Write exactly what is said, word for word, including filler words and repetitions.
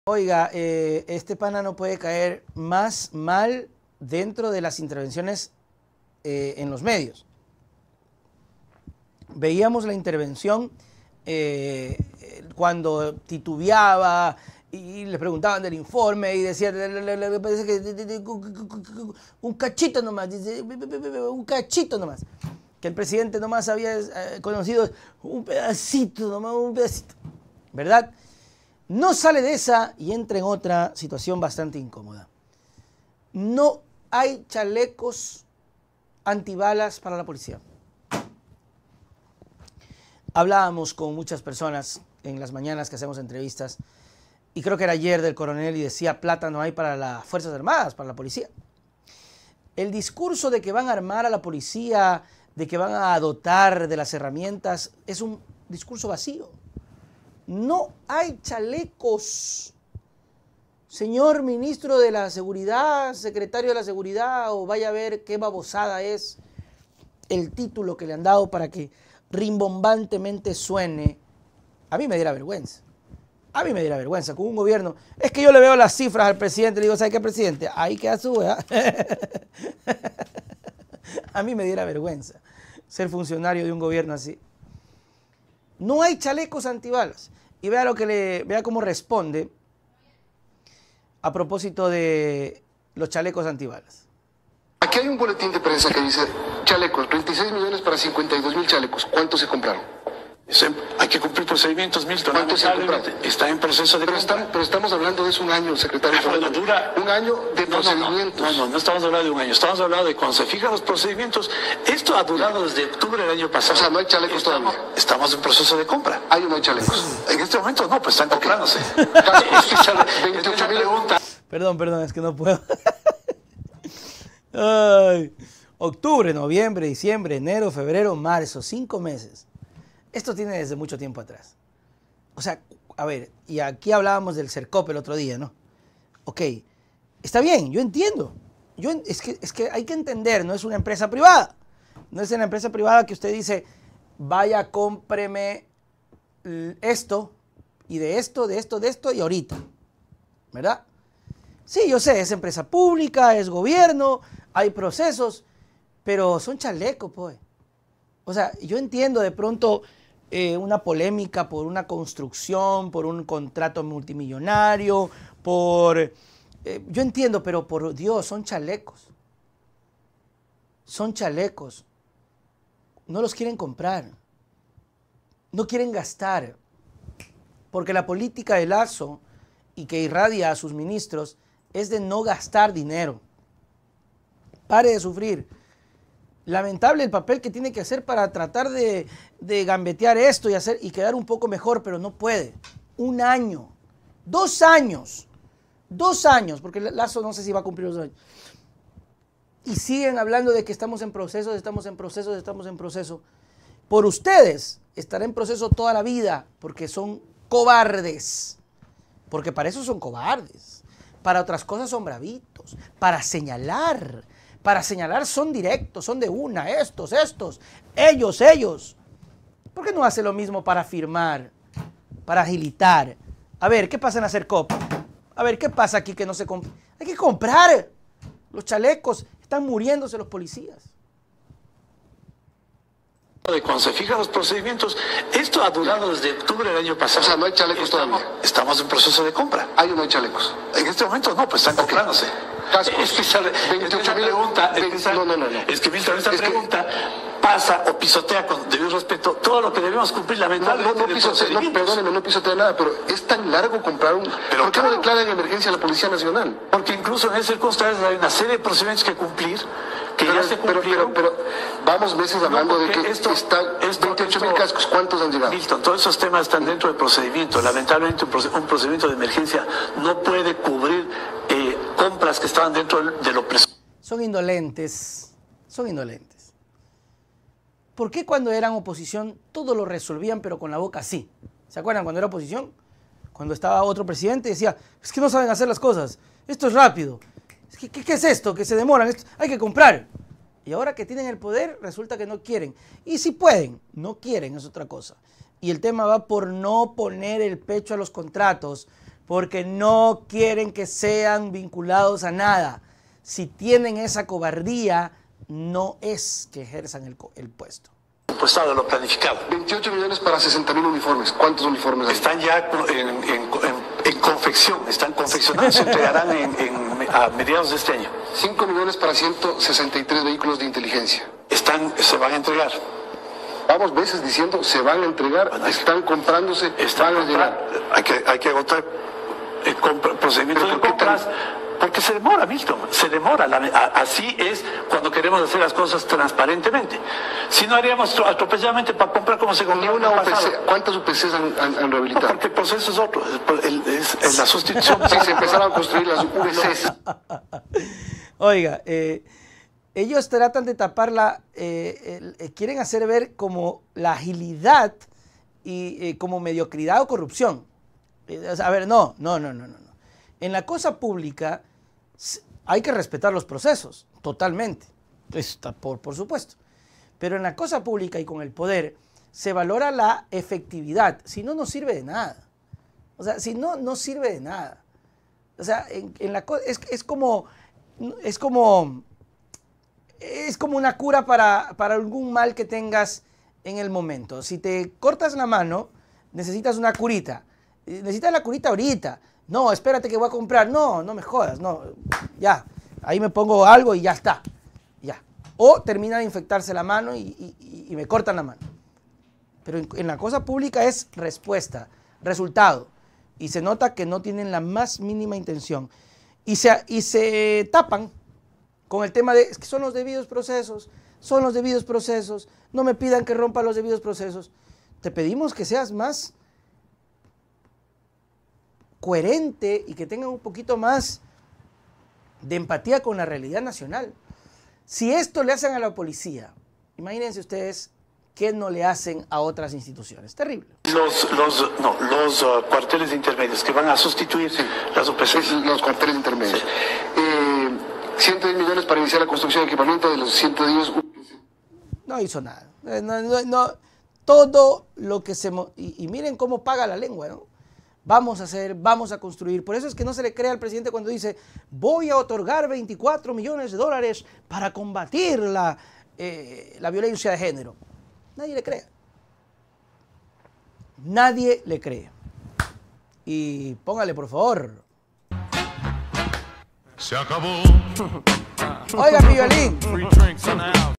Oiga, eh, este pana no puede caer más mal dentro de las intervenciones eh, en los medios. Veíamos la intervención eh, cuando titubeaba y le preguntaban del informe y decía, le parece que un cachito nomás, dice, un cachito nomás, que el presidente nomás había conocido un pedacito nomás, un pedacito, ¿verdad? No sale de esa y entra en otra situación bastante incómoda. No hay chalecos antibalas para la policía. Hablábamos con muchas personas en las mañanas que hacemos entrevistas, y creo que era ayer del coronel, y decía, plata no hay para las Fuerzas Armadas, para la policía. El discurso de que van a armar a la policía, de que van a dotar de las herramientas, es un discurso vacío. No hay chalecos. Señor ministro de la Seguridad, secretario de la Seguridad, o vaya a ver qué babosada es el título que le han dado para que rimbombantemente suene. A mí me diera vergüenza. A mí me diera vergüenza con un gobierno. Es que yo le veo las cifras al presidente y le digo, ¿sabe qué, presidente? Ahí queda su wea. A mí me diera vergüenza ser funcionario de un gobierno así. No hay chalecos antibalas. Y vea lo que le, vea cómo responde a propósito de los chalecos antibalas. Aquí hay un boletín de prensa que dice chalecos, treinta y seis millones para cincuenta y dos mil chalecos. ¿Cuántos se compraron? Hay que cumplir procedimientos, Milton. ¿Cuántos se compraron? Está en proceso de pero, estamos, pero estamos hablando de eso un año, secretario. Ah, bueno, dura, un año de no, procedimientos. No no, no, no estamos hablando de un año. Estamos hablando de cuando se fijan los procedimientos. Esto ha durado desde octubre del año pasado. O sea, no hay chalecos estamos, todavía. Estamos en proceso de compra. ¿Hay o no hay chalecos? En este momento no, pues están comprándose. veintiocho mil preguntas. Perdón, perdón, es que no puedo. Ay. Octubre, noviembre, diciembre, enero, febrero, marzo, cinco meses. Esto tiene desde mucho tiempo atrás. O sea, a ver, y aquí hablábamos del CERCOP el otro día, ¿no? Ok, está bien, yo entiendo. Yo, es, que, es que hay que entender, no es una empresa privada. No es una empresa privada que usted dice, vaya, cómpreme esto, y de esto, de esto, de esto, y ahorita. ¿Verdad? Sí, yo sé, es empresa pública, es gobierno, hay procesos, pero son chalecos, pues. O sea, yo entiendo de pronto eh, una polémica por una construcción, por un contrato multimillonario, por... Eh, yo entiendo, pero por Dios, son chalecos. Son chalecos. No los quieren comprar. No quieren gastar. Porque la política de Lazo y que irradia a sus ministros es de no gastar dinero. Pare de sufrir. Lamentable el papel que tiene que hacer para tratar de, de gambetear esto y, hacer, y quedar un poco mejor, pero no puede. Un año, dos años, dos años, porque Lazo no sé si va a cumplir los años. Y siguen hablando de que estamos en proceso, estamos en proceso, estamos en proceso. Por ustedes estará en proceso toda la vida, porque son cobardes. Porque para eso son cobardes. Para otras cosas son bravitos. Para señalar. Para señalar son directos, son de una, estos, estos, ellos, ellos. ¿Por qué no hace lo mismo para firmar, para agilitar? A ver, ¿qué pasa en la CERCOP? A ver, ¿qué pasa aquí que no se compra? Hay que comprar los chalecos, están muriéndose los policías. De cuando se fijan los procedimientos, esto ha durado desde octubre del año pasado. O sea, no hay chalecos estamos, todavía. Estamos en proceso de compra. ¿Hay o no hay chalecos? En este momento no, pues están comprándose. Cascos. Es que esa, veintiocho mil pregunta, veinte, es que esa, no, no, no, no. Es que Milton, esta es pregunta que... pasa o pisotea con debido respeto todo lo que debemos cumplir lamentablemente. No, no, no pisotea, no, perdóneme, no pisotea nada, pero es tan largo comprar un... Pero ¿Por qué claro, no declara en emergencia a la Policía Nacional? Porque incluso en esas circunstancias hay una serie de procedimientos que cumplir, que pero, ya se pero, cumplieron. pero, pero vamos meses hablando no, de que esto, están veintiocho mil cascos, ¿cuántos han llegado? Milton, todos esos temas están dentro del procedimiento. Lamentablemente un procedimiento de emergencia no puede cubrir eh, compras que estaban dentro de lo presupuestario. Son indolentes, son indolentes. ¿Por qué cuando eran oposición todo lo resolvían pero con la boca así? ¿Se acuerdan cuando era oposición? Cuando estaba otro presidente decía, es que no saben hacer las cosas, esto es rápido. ¿Qué, qué, qué es esto? Que se demoran, esto, hay que comprar. Y ahora que tienen el poder resulta que no quieren. Y si pueden, no quieren, es otra cosa. Y el tema va por no poner el pecho a los contratos, porque no quieren que sean vinculados a nada. Si tienen esa cobardía, no es que ejerzan el, el puesto. Pues de lo planificado. veintiocho millones para sesenta mil uniformes. ¿Cuántos uniformes hay? Están ya en, en, en, en confección, están confeccionados, se entregarán en, en, a mediados de este año. cinco millones para ciento sesenta y tres vehículos de inteligencia. Están, se van a entregar. Vamos veces diciendo, se van a entregar, bueno, están comprándose, están van a llegar. Hay que, hay que agotar el compra, procedimiento de compras. Porque se demora, Milton, se demora. La, a, así es cuando queremos hacer las cosas transparentemente. Si no haríamos atropelladamente para comprar como se compró. Una U P C, ¿cuántas U P Cs han, han, han rehabilitado? No, porque el proceso es otro, el, es, es la sustitución. Si se empezaron a construir las U P Cs. Oiga, eh, ellos tratan de tapar la, eh, el, eh, quieren hacer ver como la agilidad y eh, como mediocridad o corrupción. Eh, o sea, a ver, no, no, no, no, no. En la cosa pública hay que respetar los procesos, totalmente, está por, por supuesto. Pero en la cosa pública y con el poder se valora la efectividad, si no, no sirve de nada. O sea, si no, no sirve de nada. O sea, en, en la, es, es, como, es, como, es como una cura para, para algún mal que tengas en el momento. Si te cortas la mano, necesitas una curita. Necesitas la curita ahorita. No, espérate que voy a comprar. No, no me jodas, no. Ya, ahí me pongo algo y ya está. Ya. O termina de infectarse la mano y, y, y me cortan la mano. Pero en, en la cosa pública es respuesta, resultado. Y se nota que no tienen la más mínima intención. Y se, y se tapan con el tema de, es que son los debidos procesos, son los debidos procesos, no me pidan que rompa los debidos procesos. Te pedimos que seas más coherente y que tengan un poquito más de empatía con la realidad nacional. Si esto le hacen a la policía, imagínense ustedes qué no le hacen a otras instituciones. Terrible. Los, los, no, los uh, cuarteles intermedios que van a sustituir sí. las U P C. Los cuarteles intermedios. Sí. Eh, ciento diez millones para iniciar la construcción de equipamiento de los ciento diez U P C. No hizo nada. No, no, no, todo lo que se... Y, y miren cómo paga la lengua, ¿no? Vamos a hacer, vamos a construir. Por eso es que no se le cree al presidente cuando dice voy a otorgar veinticuatro millones de dólares para combatir la, eh, la violencia de género. Nadie le cree. Nadie le cree. Y póngale, por favor. Se acabó. Oiga, mi violín.